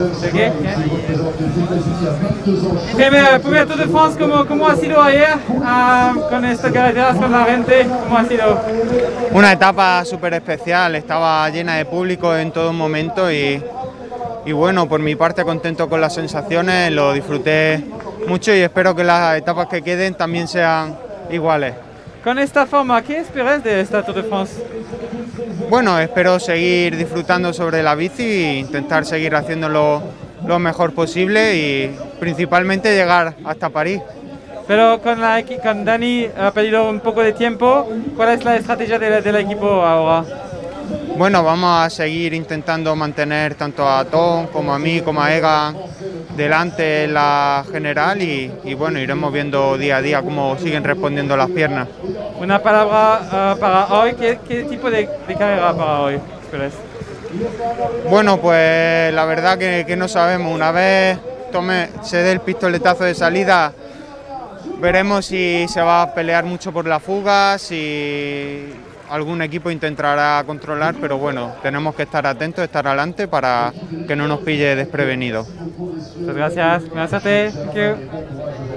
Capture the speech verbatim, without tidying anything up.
Ok, bien. Primer, primer Tour de France, ¿cómo, cómo ha sido ayer? Ah, con estas carreteras, con la gente, ¿cómo ha sido? Una etapa súper especial, estaba llena de público en todo momento y, y bueno, por mi parte contento con las sensaciones, lo disfruté mucho y espero que las etapas que queden también sean iguales. Con esta forma, ¿qué esperas de esta Tour de France? Bueno, espero seguir disfrutando sobre la bici e intentar seguir haciéndolo lo mejor posible y principalmente llegar hasta París. Pero con, la, equi- con Dani ha perdido un poco de tiempo, ¿cuál es la estrategia de- del equipo ahora? Bueno, vamos a seguir intentando mantener tanto a Tom como a mí, como a Egan delante en la general y, y bueno, iremos viendo día a día cómo siguen respondiendo las piernas. Una palabra ah, para hoy, ¿qué, qué tipo de, de carrera para hoy esperas? Bueno, pues la verdad que, que no sabemos. Una vez tome, se dé el pistoletazo de salida, veremos si se va a pelear mucho por la fuga, si algún equipo intentará controlar, pero bueno, tenemos que estar atentos, estar adelante para que no nos pille desprevenidos. Muchas gracias. Buenas tardes. Thank you.